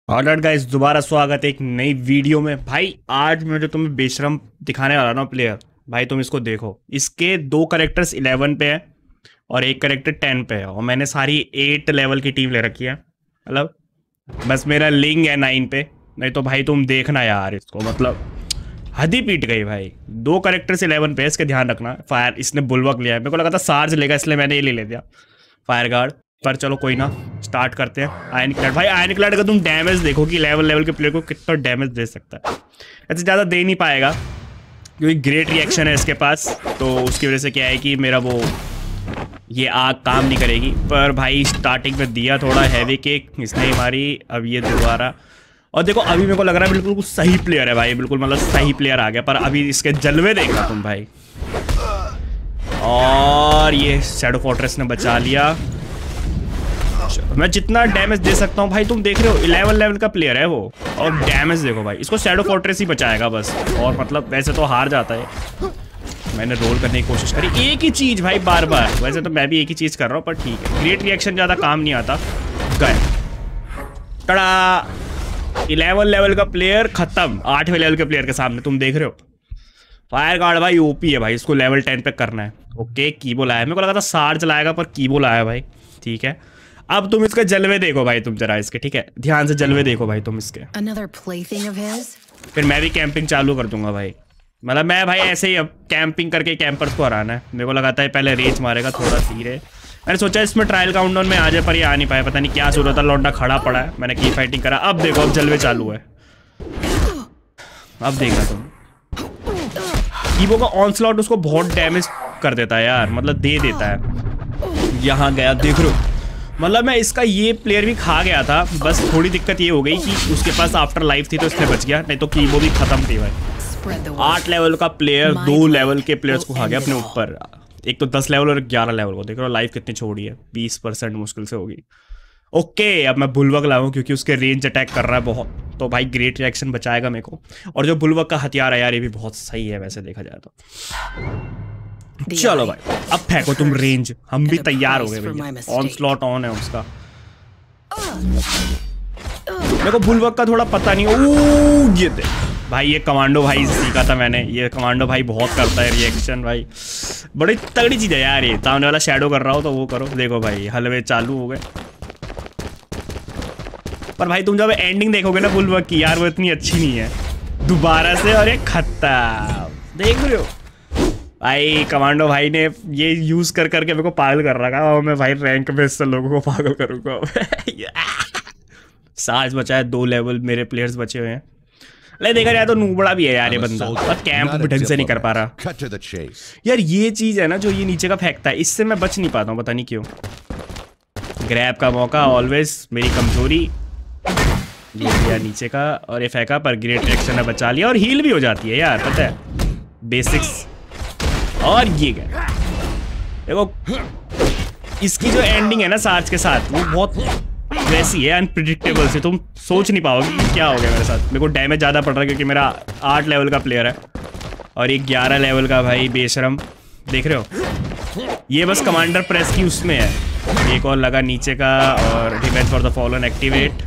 Alright guys, दोबारा स्वागत है एक नई वीडियो में। भाई आज मैं जो तुम्हें बेशरम दिखाने वाला ना प्लेयर, भाई तुम इसको देखो। इसके दो करेक्टर्स 11 पे है और एक करेक्टर 10 पे है और मैंने सारी 8 लेवल की टीम ले रखी है। मतलब बस मेरा लिंग है 9 पे। नहीं तो भाई तुम देखना यार इसको, मतलब हद ही पीट गई भाई। दो करेक्टर्स 11 पे है, इसके ध्यान रखना। फायर इसने बुलवक लिया है, मेरे को लगा था सार्ज लेगा इसलिए मैंने ये ले दिया फायर गार्ड। पर चलो कोई ना, स्टार्ट करते हैं। आयन क्लैड, भाई आयन क्लैड का तुम डैमेज देखो कि लेवल के प्लेयर को कितना डैमेज दे सकता है। ऐसे ज़्यादा दे नहीं पाएगा क्योंकि ग्रेट रिएक्शन है इसके पास, तो उसकी वजह से क्या है कि मेरा वो ये आग काम नहीं करेगी। पर भाई स्टार्टिंग में दिया थोड़ा हैवी किक, इसने ही मारी। अब ये दोबारा, और देखो अभी मेरे को लग रहा है बिल्कुल सही प्लेयर है भाई, बिल्कुल मतलब सही प्लेयर आ गया। पर अभी इसके जलवे देखना तुम भाई। और ये शैडो फोर्ट्रेस ने बचा लिया। मैं जितना डैमेज दे सकता हूँ भाई, तुम देख रहे हो 11 लेवल का प्लेयर है वो, और डैमेज देखो भाई। इसको शैडो फोर्ट्रेस ही बचाएगा बस, और मतलब वैसे तो हार जाता है। मैंने रोल करने की कोशिश करी, एक ही चीज भाई बार बार। वैसे तो मैं भी एक ही चीज कर रहा हूँ, पर ठीक है। ग्रेट रिएक्शन ज्यादा काम नहीं आता। गए टड़ा, 11 लेवल का प्लेयर खत्म 8वें लेवल के प्लेयर के सामने। तुम देख रहे हो फायर गार्ड भाई ओपी है भाई, इसको लेवल 10 पे करना है। ओके कीबो लाया, मेरे को लगा था सार्ज लाएगा पर कीबो लाया भाई। ठीक है, अब तुम इसके जलवे देखो भाई, तुम जरा इसके, ठीक है ध्यान से जलवे देखो भाई तुम इसके। फिर मैं भी कैंपिंग चालू कर दूंगा भाई। मतलब मैं भाई ऐसे ही अब कैंपिंग करके कैंपर्स को हराना है। मेरे को लगाता है पहले रेज मारेगा थोड़ा धीरे। मैंने सोचा इसमें ट्रायल काउंटडाउन में आ जाए, पर ये आ नहीं पाया। पता नहीं क्या सूरत है, लौंडा खड़ा पड़ा है। मैंने की फाइटिंग करा। अब देखो अब जलवे चालू है। अब देखा तुम कीबो का ऑनस्लॉट उसको बहुत डैमेज कर देता है यार, मतलब दे देता है। यहाँ गया देख रहे हो, मतलब मैं इसका ये प्लेयर भी खा गया था। बस थोड़ी दिक्कत ये हो गई कि उसके पास आफ्टर लाइफ थी तो इसलिए बच गया, नहीं तो कीबो भी खत्म थी भाई। 8 लेवल का प्लेयर 2 लेवल के प्लेयर्स को खा गया अपने ऊपर। एक तो 10 लेवल और 11 लेवल को। देख रहे हो लाइफ कितनी छोड़ी है, 20% मुश्किल से होगी। ओके अब मैं बुलवक लाऊं क्योंकि उसके रेंज अटैक कर रहा है बहुत, तो भाई ग्रेट रिएक्शन बचाएगा मेरे को। और जो बुलवक का हथियार है यार, ये भी बहुत सही है वैसे देखा जाए तो। चलो भाई अब फेंको तुम रेंज, हम भी तैयार हो गए भैया। ऑन स्लॉट ऑन है उसका। मेरे को बुलवक का थोड़ा पता नहीं। ओह ये दे भाई, ये कमांडो भाई सीखा था मैंने। ये कमांडो भाई बहुत करता है रिएक्शन भाई, बड़ी तगड़ी चीज है यार। ये सामने वाला शैडो कर रहा हो तो वो करो। देखो भाई हलवे चालू हो गए। पर भाई तुम जब एंडिंग देखोगे ना बुलवक की, यार वो इतनी अच्छी नहीं है दोबारा से। और ये खत्म, देख रहे हो भाई कमांडो भाई ने ये यूज कर करके मेरे को पागल कर रखा है। और मैं भाई रैंक में इससे लोगों को पागल करूंगा। सार्ज बचा है, 2 लेवल मेरे प्लेयर्स बचे हुए हैं। ले देखा जाए तो नूबड़ा भी है यार ये बंदा, और कैंप भी ढंग से नहीं कर पा रहा यार। ये चीज है ना जो ये नीचे का फेंकता है, इससे मैं बच नहीं पाता हूँ, पता नहीं क्यों। ग्रैब का मौका ऑलवेज मेरी कमजोरी। ये लिया नीचे का और ये फेंका, पर ग्रेट रिएक्शन ने बचा लिया। और हील भी हो जाती है यार, पता है बेसिक्स। और ये गया देखो, इसकी जो एंडिंग है ना सार्ज के साथ, वो बहुत वैसी है अनप्रिडिक्टेबल से। तुम सोच नहीं पाओगे कि क्या हो गया मेरे साथ। मेरे को डैमेज ज़्यादा पड़ रहा है क्योंकि मेरा 8 लेवल का प्लेयर है और एक 11 लेवल का भाई बेशरम। देख रहे हो ये बस कमांडर प्रेस की उसमें है। एक और लगा नीचे का, और revenge for the fallen activate.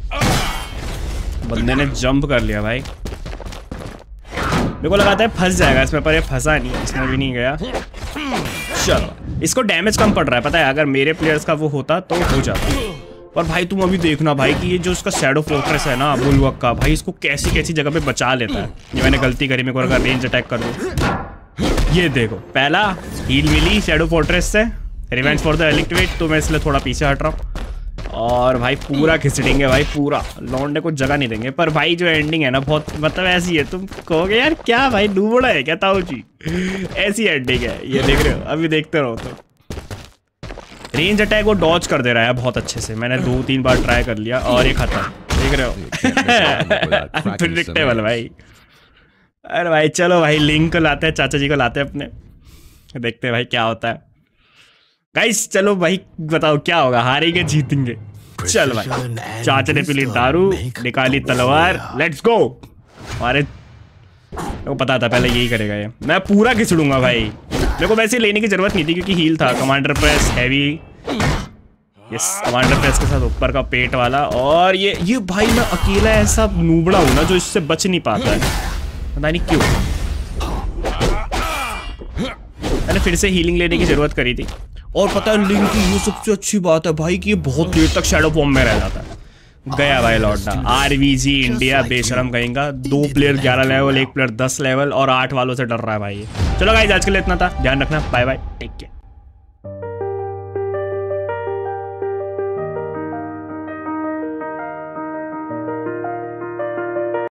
बंदे ने जंप कर लिया भाई। मेरे को लगाता है फंस जाएगा इसमें, पर ये फंसा नहीं, इसमें भी नहीं गया। चलो इसको डैमेज कम पड़ रहा है, पता है अगर मेरे प्लेयर्स का वो होता तो हो जाता। पर भाई तुम अभी देखना भाई कि ये जो उसका शैडो फोर्ट्रेस है ना बुलवक का, भाई इसको कैसी कैसी जगह पे बचा लेता है। ये मैंने गलती करी, मेरे को अगर रेंज अटैक कर दूं। ये देखो पहला हील मिली शैडो फोर्ट्रेस से, रिवेंज फॉर द एलिक्टिवेट, तो मैं इसलिए थोड़ा पीछे हट रहा हूँ। और भाई पूरा खिसड़ेंगे भाई, पूरा लौंडे को जगह नहीं देंगे। पर भाई जो एंडिंग है ना बहुत मतलब ऐसी है, तुम कहोगे यार क्या भाई डूबड़ा है क्या ताऊ जी, ऐसी एंडिंग है। ये देख रहे हो, अभी देखते रहो। तो रेंज अटैक वो डॉज कर दे रहा है बहुत अच्छे से। मैंने 2-3 बार ट्राई कर लिया और ये खत्म। देख रहे हो अनप्रेडिक्टेबल भाई। अरे भाई चलो भाई लिंक को लाते हैं, चाचा जी को लाते हैं अपने, देखते हैं भाई क्या होता है। गाइस चलो भाई बताओ क्या होगा, हारेंगे जीतेंगे। चल भाई चाचा ने पी ली दारू, निकाली तलवार, लेट्स गो। हमारे को पता था पहले यही करेगा ये। मैं पूरा खिसड़ूंगा भाई। मेरे को वैसे लेने की जरूरत नहीं थी क्योंकि हील था। Commander press heavy, yes commander press के साथ ऊपर का पेट वाला। और ये भाई मैं अकेला ऐसा नूबड़ा हूं ना जो इससे बच नहीं पाता है, पता नहीं क्यों। मैंने फिर से हीलिंग लेने की जरूरत करी थी। और पता है लिंक की ये सबसे अच्छी बात है भाई कि ये बहुत देर तक शैडो फॉर्म में रह जाता है। गया भाई लौटना। आरवीजी इंडिया बेशरम कहेंगा। 2 प्लेयर 11 लेवल, 1 प्लेयर 10 लेवल और 8 वालों से डर रहा है भाई। चलो गाइस आज के लिए इतना था, ध्यान रखना, बाय बाय, टेक केयर।